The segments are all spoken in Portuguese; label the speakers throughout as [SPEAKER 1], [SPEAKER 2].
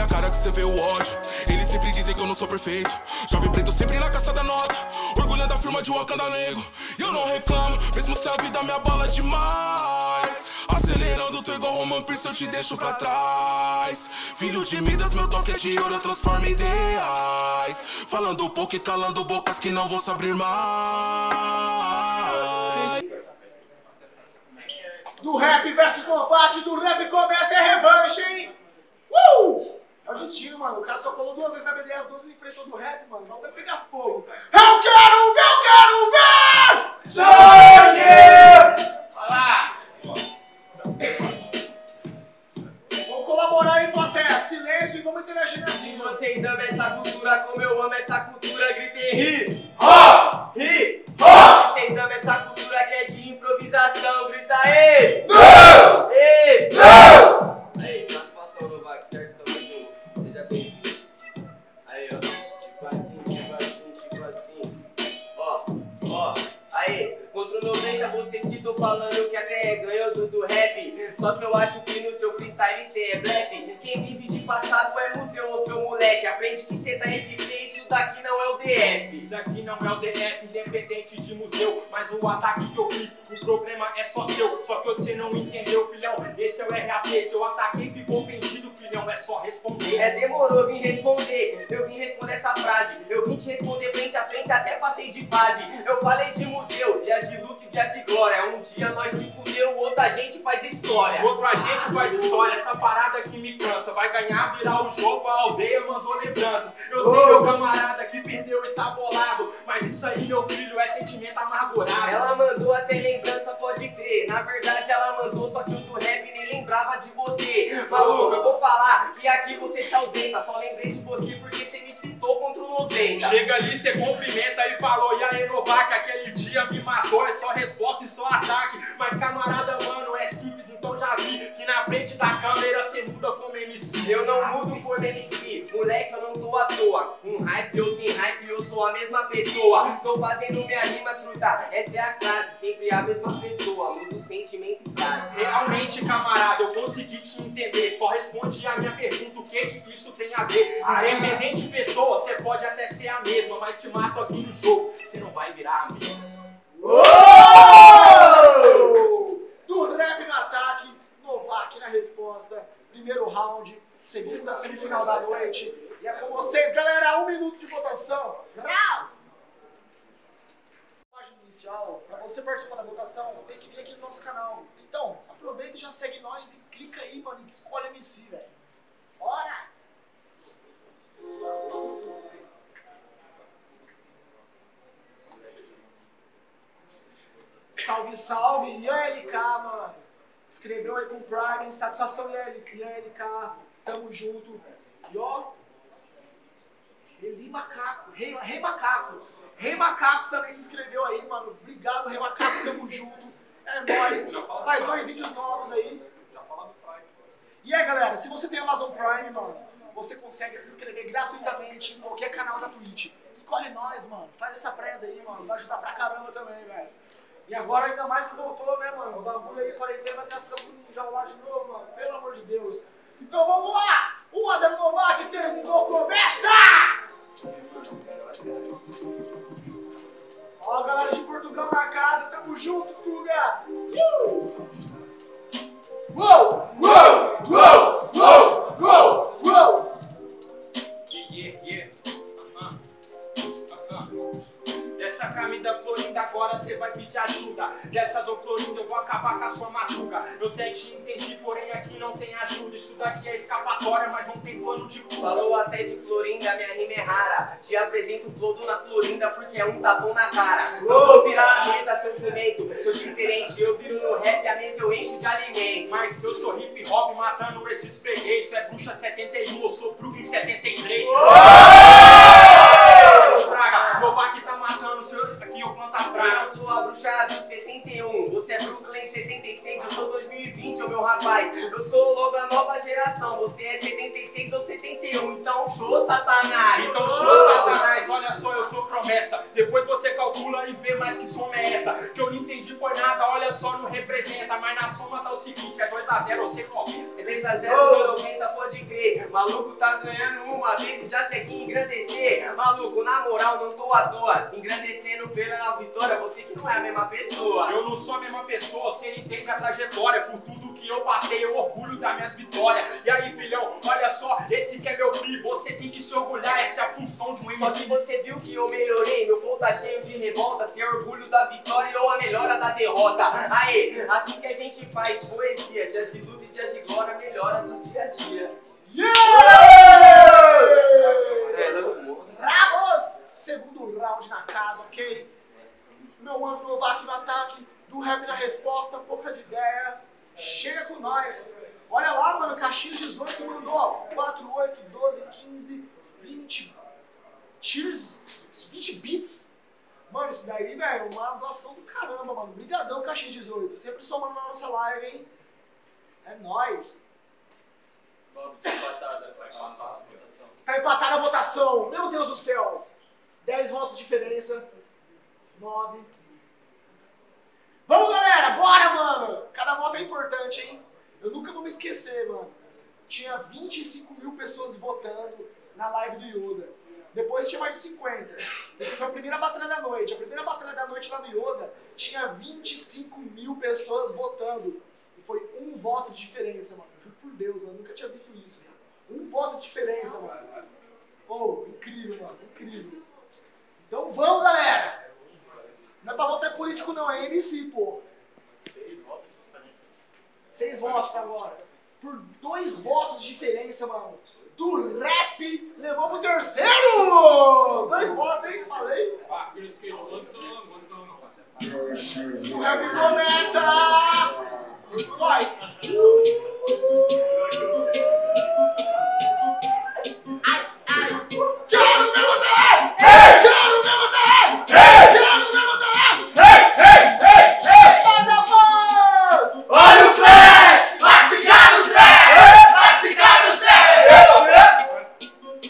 [SPEAKER 1] cara que você vê o ódio. Eles sempre dizem que eu não sou perfeito. Jovem preto sempre na caça da nota, orgulhando a firma de Wakanda Negro. E eu não reclamo, mesmo se a vida me abala demais. Acelerando, tô igual Roman Pierce, eu te deixo pra trás. Filho de Midas, meu toque é de ouro, eu transformo em ideais. Falando pouco e calando bocas que não vão se abrir mais.
[SPEAKER 2] Do rap versus Novak, do rap começa a revanche, hein? É o destino, mano. O cara só colou 2 vezes na BDS, 2 ele enfrentou do rap, mano. Não vai pegar fogo. Eu quero ver! Sangue! Olha lá! Vamos colaborar aí, plateia. Silêncio e vamos interagir assim.
[SPEAKER 3] Se vocês amam essa cultura como eu amo essa cultura, gritem ri! Ó! Ri! Ó! Se vocês amam essa cultura que é de improvisação, grita ei! Não! Ei! Não! Aí, satisfação, Novak, certo? Tamo junto. Seja bem-vindo. Aí, ó. Tipo assim, tipo assim, tipo assim. Ó, ó. Aí, contra o 90 você citou falando que até ganhou do rap. Só que eu acho que no seu freestyle cê é blefe. Quem vive de passado é museu ou seu moleque. Aprende que cê tá SP, isso daqui não é o DF.
[SPEAKER 4] Isso aqui não é o DF, independente de museu. Mas o ataque que eu fiz, o problema é só seu. Só que você não entendeu, filhão. Esse é o RAP, seu ataque ficou ofendido, filhão. É só responder.
[SPEAKER 3] É, demorou, eu vim responder. Eu vim responder essa frase. Eu vim te responder frente a frente, até passei de fase. Eu falei de museu, dias de luta e dias de glória. Um dia nós se fudeu, outra gente faz história.
[SPEAKER 4] Outra gente faz história, essa parada que me cansa. Vai ganhar, virar o jogo, a aldeia mandou lembranças. Eu sei, meu camarada, que perdeu e tá bolado. Mas isso aí, meu filho, é sentimento amargurado.
[SPEAKER 3] Ela mandou até lembrança, pode crer. Na verdade ela mandou, só que o do rap nem lembrava de você. Maluco, eu vou falar que aqui você se ausenta. Só lembrei de você porque você me citou contra o 90.
[SPEAKER 4] Chega ali, cê cumprimenta e falou: e aí, Novak, aquele dia me matou. É só resposta e só ataque. Mas camarada, mano, é simples, então já vi que na frente da câmera cê muda como MC.
[SPEAKER 3] Eu não mudo como MC, moleque, eu não tô à toa. Com hype ou sem hype, eu sou a mesma pessoa. Tô fazendo minha rima, truta, essa é a classe. Sempre a mesma pessoa, mudo sentimento e frase.
[SPEAKER 4] Realmente, camarada, eu consegui te entender. Só responde a minha pergunta, o que isso tem a ver? Independente de pessoa, você pode até ser a mesma, mas te mato aqui no jogo, você não vai virar a mesma.
[SPEAKER 2] Do rap no ataque, Novak na resposta. Primeiro round, segunda semifinal da noite. E é com vocês, galera. 1 minuto de votação. Página inicial, para você participar da votação, tem que vir aqui no nosso canal. Então, aproveita e já segue nós e clica aí, mano, e escolhe MC, velho. Bora! Salve, salve! Ian LK, mano. Escreveu aí com o Prime. Satisfação, Ian LK. Tamo junto. E ó, Rei Macaco. Rei Macaco. Rei Macaco também se inscreveu aí, mano. Obrigado, Rei Macaco. Tamo junto. É nóis. Mais 2 vídeos novos aí. E aí, galera, se você tem Amazon Prime, mano, você consegue se inscrever gratuitamente em qualquer canal da Twitch. Escolhe nós, mano. Faz essa presa aí, mano. Vai ajudar pra caramba também, velho. E agora, ainda mais que voltou, né, mano? O bagulho aí, quarentena, vai estar ficando enjaulado de novo, mano. Pelo amor de Deus. Então vamos lá! 1 a 0 Novak, terminou, começa! Ó, galera de Portugal na casa, tamo junto, Tugas! Uou! Uou! Uou! Uou! Uou! Uou!
[SPEAKER 4] Yeah. Dessa camisa Florinda agora cê vai pedir ajuda. Dessa do Florinda eu vou acabar com a sua madruga. Eu até te entendi, porém aqui não tem ajuda. Isso daqui é escapatória, mas não tem plano de fuga.
[SPEAKER 3] Falou até de Florinda, minha rima é rara. Te apresento o flow do na Florinda porque é um tapão na cara. Eu vou virar a mesa, seu jumento. Sou diferente, eu viro no rap, a mesa eu encho de alimento.
[SPEAKER 4] Mas eu sou hip hop matando esses freguês. Tu é bruxa 71, eu sou Brooklyn 73. Novak tá matando, aqui eu planto a praga.
[SPEAKER 3] Eu sou a bruxa do 71, você é Brooklyn 76, eu sou 2020, ô meu rapaz. Eu sou logo a nova geração, você é 76 ou 71, então show, Satanás.
[SPEAKER 4] Então show, Satanás, olha só, eu sou promessa. Depois você calcula calcula e vê mais que soma é essa. Que eu não entendi por nada, olha só, não representa. Mas na soma tá o seguinte, é 2x0 ou 190.
[SPEAKER 3] É 3x0, seu 90, pode crer. Maluco tá ganhando uma vez e já segue engrandecer. Maluco, na moral, não tô à toa. Se engrandecendo pela vitória, você que não é a mesma pessoa.
[SPEAKER 4] Eu não sou a mesma pessoa, você não entende a trajetória. Por tudo que eu passei, eu orgulho das minhas vitórias. E aí, filhão, olha só, esse que é meu filho. Você tem que se orgulhar, essa é a função de um MC.
[SPEAKER 3] Só que você viu que eu melhorei, meu flow tá cheio de revolta. Se é orgulho da vitória ou a melhora da derrota. Aê, assim que a gente faz poesia, dias de luta e dias de glória, melhora do dia a dia.
[SPEAKER 2] Bravos! Segundo round na casa, ok? Meu mano Novak no ataque, do rap na resposta, poucas ideias. Chega com nós. Olha lá, mano, Caxias 18 mandou 4, 8, 12, 15, 20 tiers, 20 bits. Mano, isso daí, velho, é uma doação do caramba, mano. Brigadão, Caxias 18. Sempre somando na nossa live, hein? É nóis. Tá empatada a votação. Meu Deus do céu. 10 votos de diferença. 9. Vamos, galera. Bora, mano. Cada voto é importante, hein? Eu nunca vou me esquecer, mano. Tinha 25 mil pessoas votando na live do Yoda. Depois tinha mais de 50. Porque foi a primeira batalha da noite. A primeira batalha da noite lá no Yoda tinha 25 mil pessoas votando. E foi um voto de diferença, mano. Juro por Deus, mano. Nunca tinha visto isso. Um voto de diferença, mano. Oh, incrível, mano. Incrível. Então vamos, galera. Não é pra votar em político não, é MC, pô. 6 votos pra agora. Por 2 votos de diferença, mano. Do rap levou pro terceiro! 2 votos, hein? Falei. O rap começa! Vai! Ai, ai! Quero me botar! Quero me botar! Quero me botar! Faz a voz!
[SPEAKER 3] Olha o flash! Vai ficar no trap! Vai ficar no trap!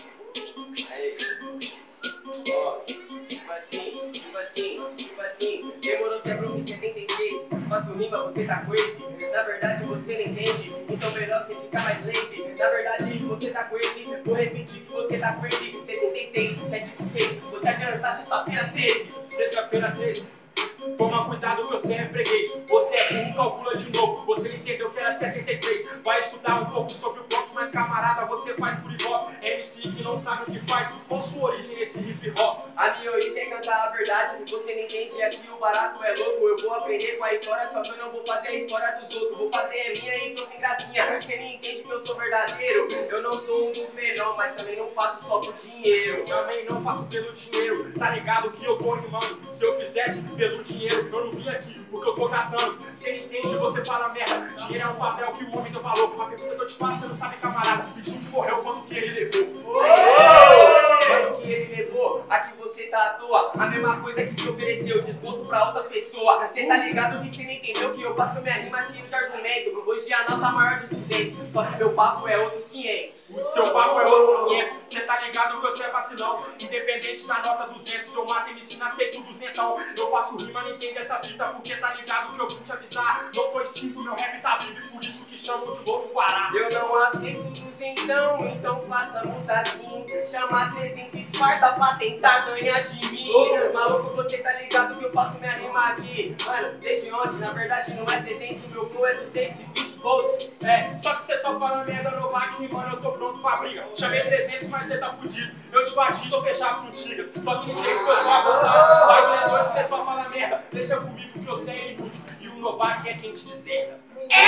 [SPEAKER 3] Tipo assim, demorou sempre um 76. Faço rima, você tá com esse. Na verdade você não entende, então melhor você ficar mais lazy. Na verdade você tá com esse, vou repetir que você tá com esse. 76, 7 com 6, vou te adiantar sexta-feira 13.
[SPEAKER 4] Sexta-feira 13. Toma cuidado que você é freguês. Você é burro, calcula de novo. Você não entendeu que era 73. Vai estudar um pouco sobre o bloco, mas camarada, você faz por hip-hop. MC que não sabe o que faz. Qual sua origem nesse hip-hop?
[SPEAKER 3] A minha origem é cantar a verdade. Você não entende, aqui o barato é louco. Eu vou aprender com a história, só que eu não vou fazer a história dos outros. Vou fazer a minha e tô sem gracinha. Você não entende que eu sou verdadeiro. Eu não sou um dos melhores, mas também não faço só por dinheiro.
[SPEAKER 4] Também não faço pelo dinheiro. Tá ligado que eu tô rimando. Se eu fizesse pelo dinheiro, eu não vim aqui porque eu tô gastando. Você não entende, você fala merda. Dinheiro é um papel que o homem deu valor. Uma pergunta que eu te faço, você não sabe, camarada. E tu que morreu, quanto que ele levou?
[SPEAKER 3] Quanto que ele levou? Aqui você tá à toa. A mesma coisa que se ofereceu, desgosto pra outras pessoas. Cê tá ligado que cê não entendeu que eu faço minha rima cheio de argumento. Hoje a nota maior de 200, só que meu papo é outros 500.
[SPEAKER 4] O seu papo é outro 500. Cê tá ligado que você é vacilão. Independente da nota 200, eu mato MC na aceito 200. Eu faço rima, não entende essa fita, porque tá ligado que eu vou te avisar. Não tô extinto, meu rap tá vivo e por isso que chamam de Lobo Guará.
[SPEAKER 3] Eu não aceito 200, então façamos assim. Chama 300 Esparta pra tentar ganhar de mim. Maluco, você tá ligado que eu faço minha rima aqui. Mano, desde ontem, na verdade não é 300, o meu flow é 220 volts.
[SPEAKER 4] É, só que você só fala merda, Novak, mano, eu tô pronto pra briga. Chamei 300, mas você tá fudido. Eu te bati, tô fechado contigo. Só que não tem que eu sou avançado. Vai que você só fala merda. Deixa comigo que eu sei é inútil. E o Novak é quem te deserda.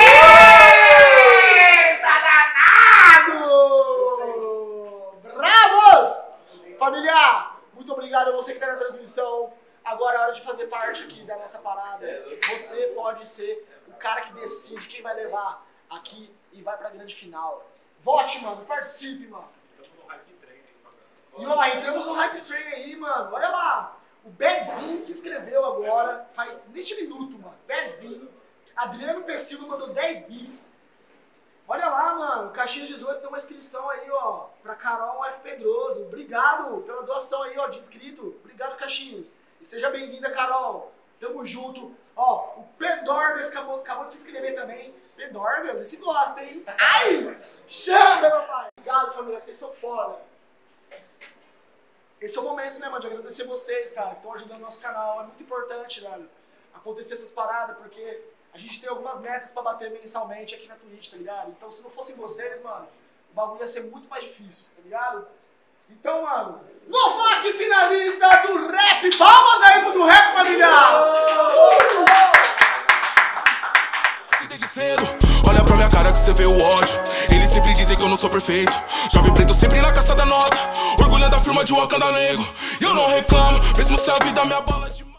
[SPEAKER 2] Eita danado! Bravos! Família, muito obrigado a você que tá na transmissão. Agora é hora de fazer parte aqui da nossa parada. Você pode ser o cara que decide quem vai levar aqui e vai pra grande final. Vote, mano, participe, mano. E ó, entramos no Hype Train aí, mano. Olha lá. O Badzinho se inscreveu agora, faz neste minuto, mano. Badzinho. Adriano Pecillo mandou 10 bits. Olha lá, mano. Caxias 18 deu uma inscrição aí, ó. Pra Carol F. Pedroso. Obrigado pela doação aí, ó, de inscrito. Obrigado, Caxias. E seja bem-vinda, Carol. Tamo junto. Ó, o Pedorgas acabou de se inscrever também. Pedorgas, esse gosta, hein? Ai! Chama, meu pai! Obrigado, família, vocês são foda. Esse é o momento, né, mano, de agradecer vocês, cara, que estão ajudando o nosso canal. É muito importante, velho, acontecer essas paradas, porque a gente tem algumas metas pra bater mensalmente aqui na Twitch, tá ligado? Então, se não fossem vocês, mano, o bagulho ia ser muito mais difícil, tá ligado? Então, mano, no voto finalista do rap, palmas aí pro do rap, família!
[SPEAKER 1] Desde cedo, olha pra minha cara que você vê o ódio. Eles sempre dizem que eu não sou perfeito. Jovem preto sempre na caça da nota, orgulhando a firma de Wakanda Negro. E eu não reclamo, mesmo se a vida me abala de